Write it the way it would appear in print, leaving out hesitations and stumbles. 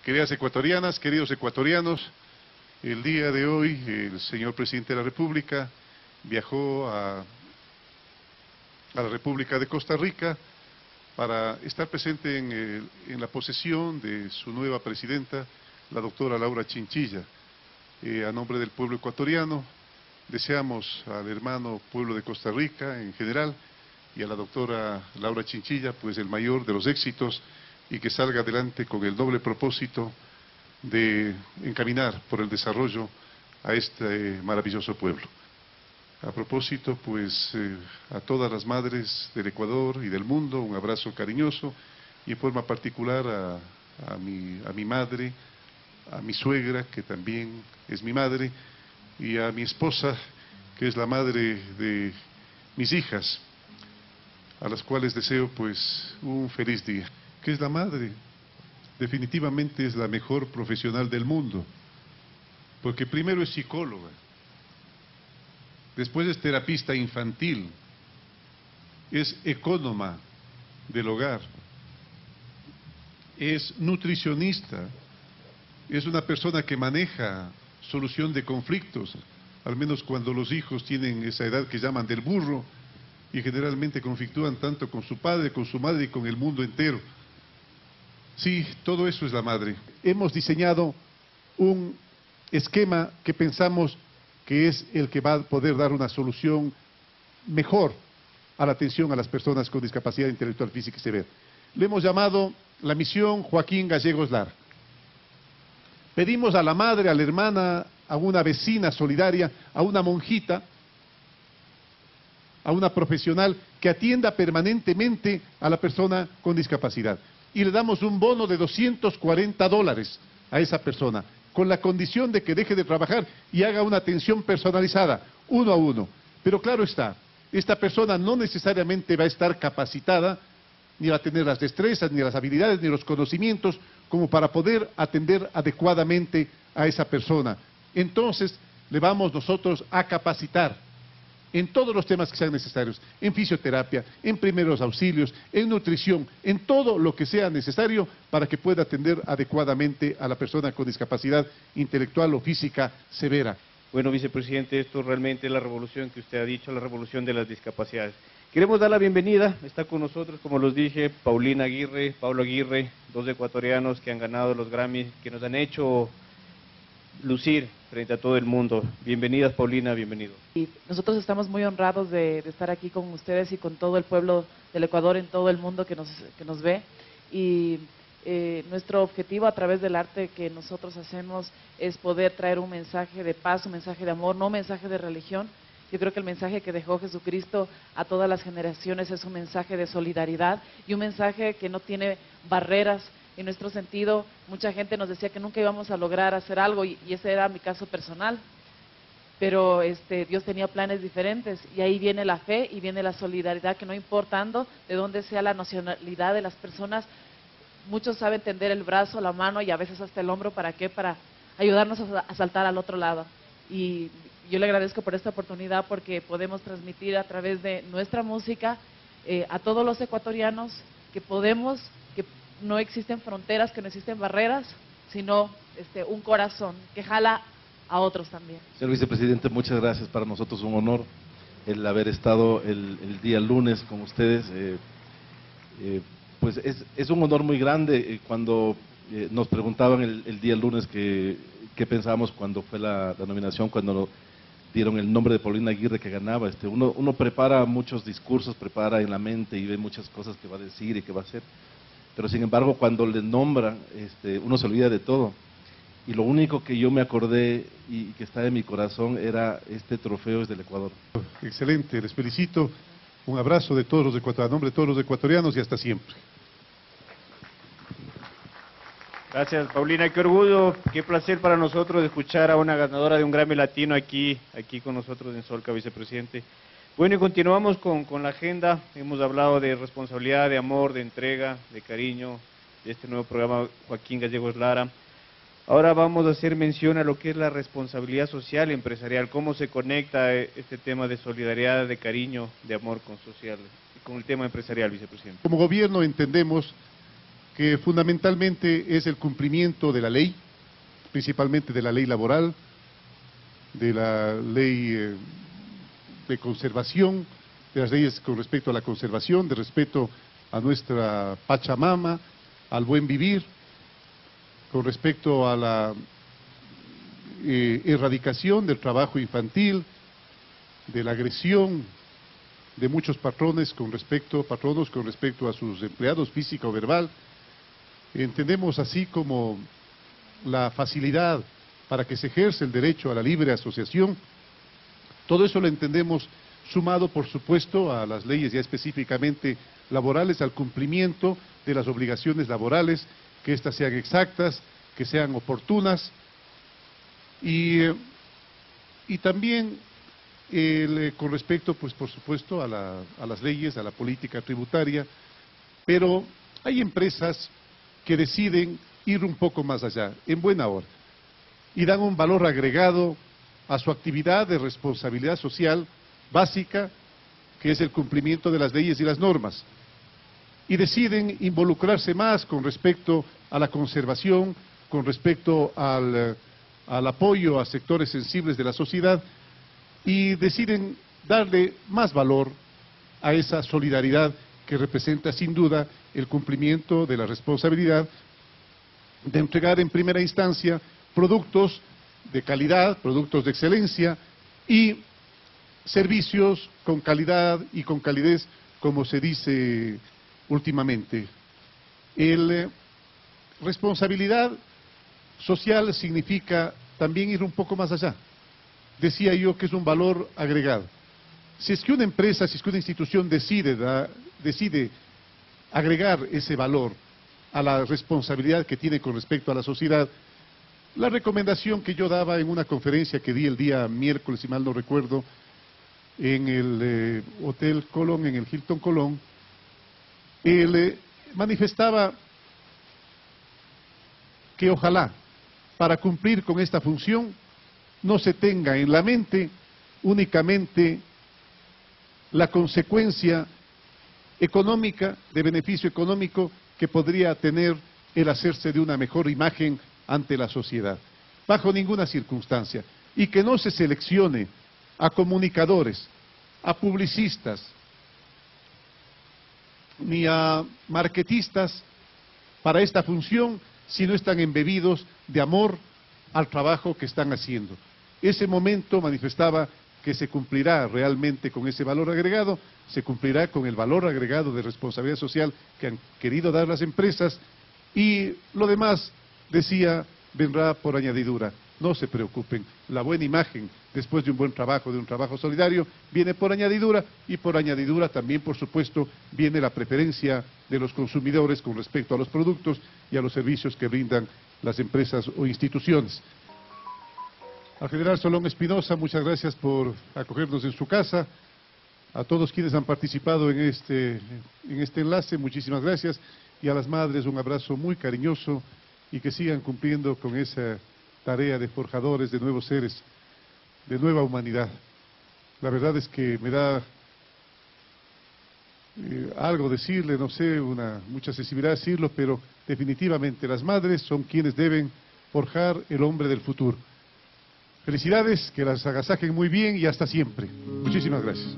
Queridas ecuatorianas, queridos ecuatorianos, el día de hoy el señor presidente de la República viajó a la República de Costa Rica para estar presente en la posesión de su nueva presidenta, la doctora Laura Chinchilla. A nombre del pueblo ecuatoriano, deseamos al hermano pueblo de Costa Rica en general y a la doctora Laura Chinchilla, pues el mayor de los éxitos y que salga adelante con el doble propósito de encaminar por el desarrollo a este maravilloso pueblo. A propósito, pues a todas las madres del Ecuador y del mundo, un abrazo cariñoso y en forma particular a mi madre, a mi suegra, que también es mi madre, y a mi esposa, que es la madre de mis hijas, a las cuales deseo pues un feliz día. ¿Qué es la madre? Definitivamente es la mejor profesional del mundo, porque primero es psicóloga, después es terapista infantil, es ecónoma del hogar, es nutricionista, es una persona que maneja solución de conflictos, al menos cuando los hijos tienen esa edad que llaman del burro y generalmente conflictúan tanto con su padre, con su madre y con el mundo entero. Sí, todo eso es la madre. Hemos diseñado un esquema que pensamos que es el que va a poder dar una solución mejor a la atención a las personas con discapacidad intelectual, física y severa. Le hemos llamado la misión Joaquín Gallegos Lara. Pedimos a la madre, a la hermana, a una vecina solidaria, a una monjita, a una profesional que atienda permanentemente a la persona con discapacidad. Y le damos un bono de $240 a esa persona, con la condición de que deje de trabajar y haga una atención personalizada, uno a uno. Pero claro está, esta persona no necesariamente va a estar capacitada, ni va a tener las destrezas, ni las habilidades, ni los conocimientos, como para poder atender adecuadamente a esa persona. Entonces, le vamos nosotros a capacitar en todos los temas que sean necesarios, en fisioterapia, en primeros auxilios, en nutrición, en todo lo que sea necesario para que pueda atender adecuadamente a la persona con discapacidad intelectual o física severa. Bueno, vicepresidente, esto realmente es la revolución que usted ha dicho, la revolución de las discapacidades. Queremos dar la bienvenida, está con nosotros, como los dije, Paulina Aguirre, Pablo Aguirre, dos ecuatorianos que han ganado los Grammys, que nos han hecho lucir frente a todo el mundo. Bienvenidas, Paulina, bienvenido. Y nosotros estamos muy honrados de estar aquí con ustedes y con todo el pueblo del Ecuador en todo el mundo que nos ve. Y nuestro objetivo a través del arte que nosotros hacemos es poder traer un mensaje de paz, un mensaje de amor, no un mensaje de religión. Yo creo que el mensaje que dejó Jesucristo a todas las generaciones es un mensaje de solidaridad y un mensaje que no tiene barreras. En nuestro sentido, mucha gente nos decía que nunca íbamos a lograr hacer algo y ese era mi caso personal, pero Dios tenía planes diferentes y ahí viene la fe y viene la solidaridad, que no importando de dónde sea la nacionalidad de las personas, muchos saben tender el brazo, la mano y a veces hasta el hombro. ¿Para qué? Para ayudarnos a saltar al otro lado. Y yo le agradezco por esta oportunidad porque podemos transmitir a través de nuestra música a todos los ecuatorianos que podemos, que no existen fronteras, que no existen barreras, sino un corazón que jala a otros también. Señor vicepresidente, muchas gracias. Para nosotros un honor el haber estado el día lunes con ustedes. Pues es un honor muy grande. Cuando nos preguntaban el día lunes qué pensábamos cuando fue la nominación, cuando dieron el nombre de Paulina Aguirre que ganaba, uno prepara muchos discursos, prepara en la mente y ve muchas cosas que va a decir y que va a hacer. Pero sin embargo, cuando le nombran, uno se olvida de todo. Y lo único que yo me acordé y que está en mi corazón era este trofeo es del Ecuador. Excelente, les felicito. Un abrazo de todos los ecuatorianos, a nombre de todos los ecuatorianos y hasta siempre. Gracias, Paulina. Qué orgullo, qué placer para nosotros escuchar a una ganadora de un Grammy Latino aquí con nosotros en Solca, vicepresidente. Bueno, y continuamos con la agenda. Hemos hablado de responsabilidad, de amor, de entrega, de cariño, de este nuevo programa Joaquín Gallegos Lara. Ahora vamos a hacer mención a lo que es la responsabilidad social y empresarial, cómo se conecta este tema de solidaridad, de cariño, de amor con el tema empresarial, vicepresidente. Como gobierno entendemos que fundamentalmente es el cumplimiento de la ley, principalmente de la ley laboral, de la ley de conservación, de las leyes con respecto a la conservación, de respeto a nuestra Pachamama, al buen vivir, con respecto a la erradicación del trabajo infantil, de la agresión de muchos patronos con respecto a sus empleados física o verbal. Entendemos así como la facilidad para que se ejerce el derecho a la libre asociación. Todo eso lo entendemos sumado, por supuesto, a las leyes ya específicamente laborales, al cumplimiento de las obligaciones laborales, que éstas sean exactas, que sean oportunas, y también con respecto, pues por supuesto, a las leyes, a la política tributaria. Pero hay empresas que deciden ir un poco más allá, en buena hora, y dan un valor agregado a su actividad de responsabilidad social básica, que es el cumplimiento de las leyes y las normas, y deciden involucrarse más con respecto a la conservación, con respecto al apoyo a sectores sensibles de la sociedad, y deciden darle más valor a esa solidaridad que representa sin duda el cumplimiento de la responsabilidad de entregar en primera instancia productos de calidad, productos de excelencia y servicios con calidad y con calidez, como se dice últimamente. Responsabilidad social significa también ir un poco más allá. Decía yo que es un valor agregado. Si es que una empresa, si es que una institución decide agregar ese valor a la responsabilidad que tiene con respecto a la sociedad, la recomendación que yo daba en una conferencia que di el día miércoles, si mal no recuerdo, en el Hotel Colón, en el Hilton Colón, manifestaba que ojalá, para cumplir con esta función, no se tenga en la mente únicamente la consecuencia económica, de beneficio económico, que podría tener el hacerse de una mejor imagen ante la sociedad, bajo ninguna circunstancia, y que no se seleccione a comunicadores, a publicistas, ni a marketistas para esta función, si no están embebidos de amor al trabajo que están haciendo. Ese momento manifestaba que se cumplirá realmente con ese valor agregado, se cumplirá con el valor agregado de responsabilidad social que han querido dar las empresas, y lo demás, decía, vendrá por añadidura. No se preocupen, la buena imagen después de un buen trabajo, de un trabajo solidario, viene por añadidura, y por añadidura también, por supuesto, viene la preferencia de los consumidores con respecto a los productos y a los servicios que brindan las empresas o instituciones. Al general Solón Espinosa, muchas gracias por acogernos en su casa. A todos quienes han participado en este enlace, muchísimas gracias. Y a las madres, un abrazo muy cariñoso, y que sigan cumpliendo con esa tarea de forjadores de nuevos seres, de nueva humanidad. La verdad es que me da algo decirle, no sé, mucha sensibilidad decirlo, pero definitivamente las madres son quienes deben forjar el hombre del futuro. Felicidades, que las agasajen muy bien y hasta siempre. Muchísimas gracias.